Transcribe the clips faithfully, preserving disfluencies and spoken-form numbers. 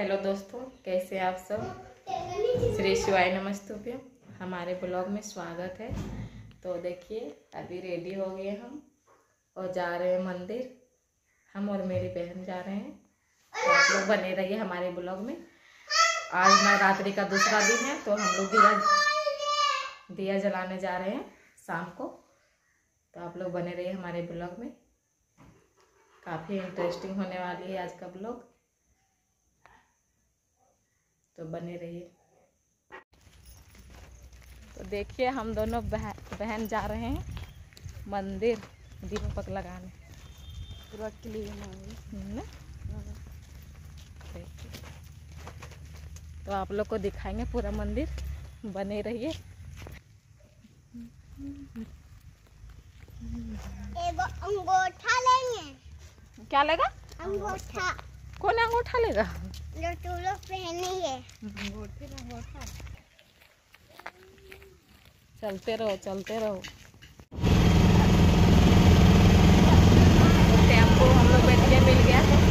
Hello दोस्तों, कैसे आप सब। श्री शिवाय नमस्तुभ्यम। हमारे ब्लॉग में स्वागत है। तो देखिए, अभी रेडी हो गए हम और जा रहे हैं मंदिर। हम और मेरी बहन जा रहे हैं, तो आप लोग बने रहिए हमारे ब्लॉग में। आज नवरात्रि का दूसरा दिन है, तो हम लोग दिया दिया जलाने जा रहे हैं शाम को। तो आप लोग बने रहिए हमारे ब्लॉग में, काफ़ी इंटरेस्टिंग होने वाली है आज का ब्लॉग, तो बने रहिए। तो देखिए, हम दोनों बह, बहन जा रहे हैं मंदिर दीपक लगाने। पूरा क्लीन है। तो आप लोग को दिखाएंगे पूरा मंदिर, बने रहिए। अंगूठा लेंगे। क्या लेगा? अंगूठा। कौन अंगूठा लेगा? जो तू लोग पहनेंगे। अंगूठे का अंगूठा। चलते रहो चलते रहो। टेम्पो हम लोग बैठ के मिल गया था।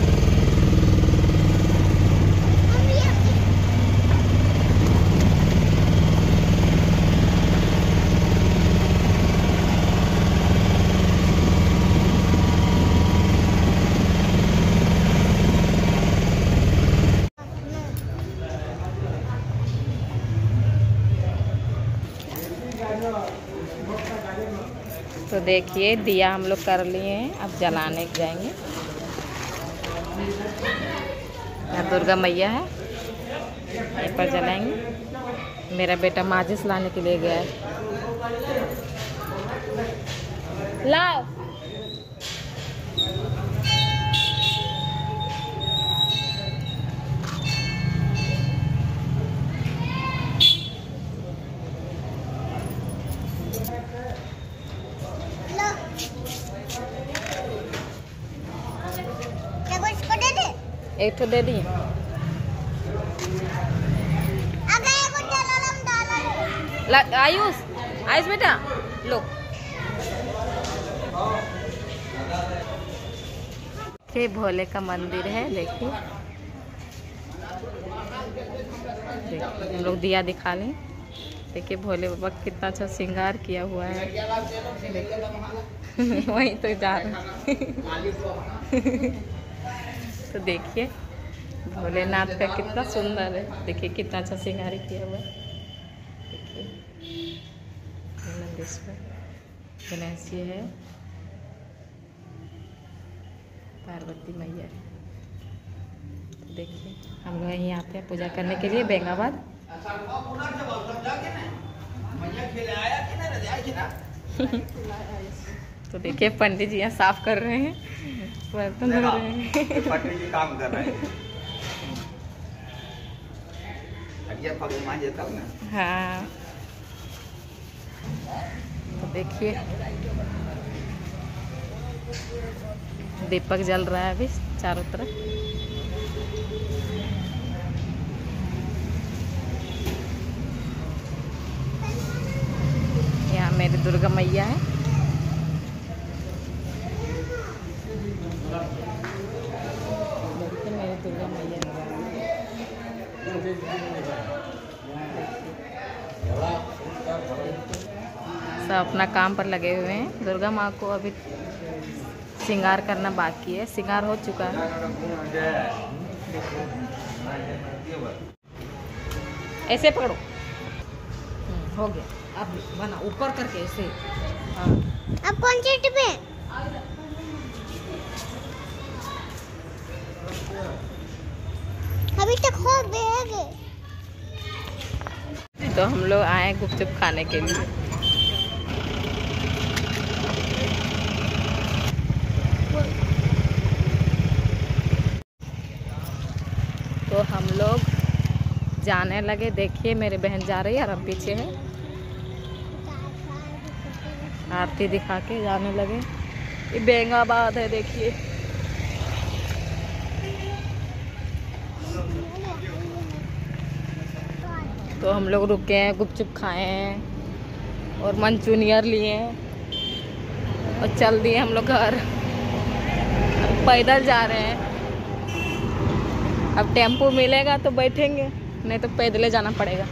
तो देखिए, दिया हम लोग कर लिए हैं, अब जलाने जाएंगे। यहाँ दुर्गा मैया है, यहीं पर जलाएंगे। मेरा बेटा माचिस लाने के लिए गया है। लाओ। एक तो दे दी। आयुष आयुष बेटा लो। ये भोले का मंदिर है। देखिए देखिए हम लोग दिया दिखा लें। देखिए भोले बाबा कितना अच्छा श्रृंगार किया हुआ है। वहीं तो जा रहे हैं। तो देखिए भोलेनाथ का कितना सुंदर है। देखिए कितना अच्छा श्रृंगार किया हुआ है। देखिए नंदेश्वर गणेश जी है, पार्वती मैया है। तो देखिए हम लोग यहीं आते हैं पूजा करने के लिए बेंगाबाद। तो देखिए पंडित जी यहाँ साफ कर रहे हैं, बर्तन धो रहे हैं। पंडित जी काम कर रहे हैं। हाँ, तो देखिए दीपक जल रहा है अभी चारों तरफ। यहाँ मेरी दुर्गा मैया है। देखिए मेरी दुर्गा मैया सब अपना काम पर लगे हुए हैं। दुर्गा माँ को अभी श्रृंगार करना बाकी है, श्रृंगार हो चुका है। ऐसे पकड़ो, हो गया। अब बना ऊपर करके ऐसे। हाँ, अब कौन सी टिपे? अभी तक हो गए। तो हम लोग आए गुपचुप खाने के लिए। तो हम लोग जाने लगे। देखिए मेरी बहन जा रही है और हम पीछे है। आरती दिखा के जाने लगे। ये बेंगाबाद है। देखिए तो हम लोग रुके हैं, गुपचुप खाए हैं और मंचूरियन लिए हैं और चल दिए हम लोग घर। पैदल जा रहे हैं। अब टेम्पो मिलेगा तो बैठेंगे, नहीं तो पैदले जाना पड़ेगा।